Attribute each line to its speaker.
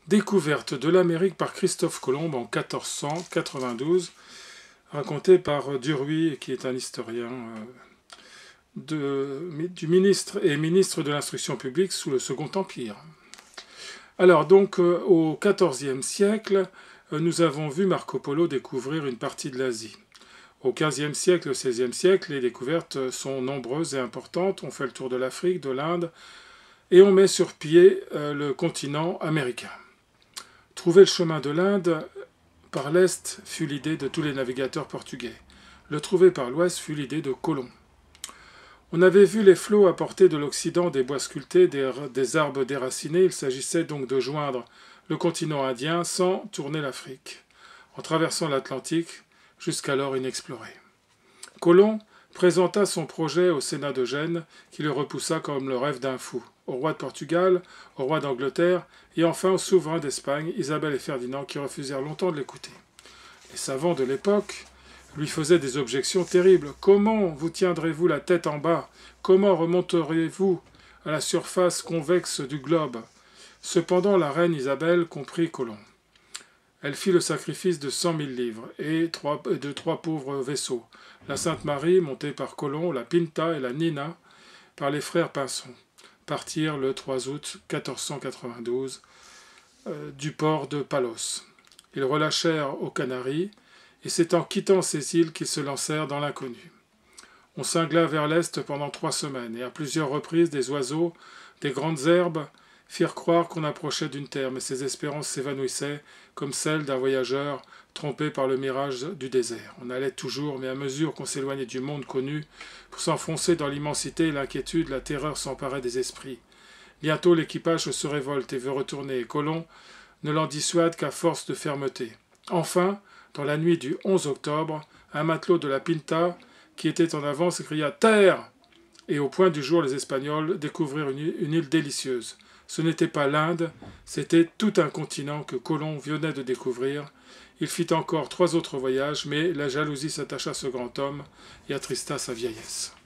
Speaker 1: Découverte de l'Amérique par Christophe Colomb en 1492, racontée par Duruy, qui est un historien du ministre de l'Instruction publique sous le Second Empire. Alors donc au XIVe siècle, nous avons vu Marco Polo découvrir une partie de l'Asie. Au XVe siècle et au XVIe siècle, les découvertes sont nombreuses et importantes. On fait le tour de l'Afrique, de l'Inde, et on met sur pied le continent américain. Trouver le chemin de l'Inde par l'Est fut l'idée de tous les navigateurs portugais. Le trouver par l'Ouest fut l'idée de Colomb. On avait vu les flots apporter de l'Occident des bois sculptés, des arbres déracinés. Il s'agissait donc de joindre le continent indien sans tourner l'Afrique, en traversant l'Atlantique, jusqu'alors inexploré. Colomb présenta son projet au Sénat de Gênes, qui le repoussa comme le rêve d'un fou, au roi de Portugal, au roi d'Angleterre, et enfin aux souverains d'Espagne, Isabelle et Ferdinand, qui refusèrent longtemps de l'écouter. Les savants de l'époque lui faisaient des objections terribles. Comment vous tiendrez-vous la tête en bas? Comment remonterez-vous à la surface convexe du globe? Cependant, la reine Isabelle comprit Colomb. Elle fit le sacrifice de 100 000 livres et de 3 pauvres vaisseaux. La Sainte Marie, montée par Colomb, la Pinta et la Nina par les frères Pinson, partirent le 3 août 1492 du port de Palos. Ils relâchèrent aux Canaries, et c'est en quittant ces îles qu'ils se lancèrent dans l'inconnu. On cingla vers l'est pendant 3 semaines, et à plusieurs reprises des oiseaux, des grandes herbes, firent croire qu'on approchait d'une terre, mais ces espérances s'évanouissaient comme celles d'un voyageur trompé par le mirage du désert. On allait toujours, mais à mesure qu'on s'éloignait du monde connu, pour s'enfoncer dans l'immensité, l'inquiétude, la terreur s'emparait des esprits. Bientôt l'équipage se révolte et veut retourner, et Colomb ne l'en dissuade qu'à force de fermeté. Enfin, dans la nuit du 11 octobre, un matelot de la Pinta, qui était en avant, s'écria « Terre !» Et au point du jour, les Espagnols découvrirent une île délicieuse. Ce n'était pas l'Inde, c'était tout un continent que Colomb venait de découvrir. Il fit encore 3 autres voyages, mais la jalousie s'attacha à ce grand homme et attrista sa vieillesse.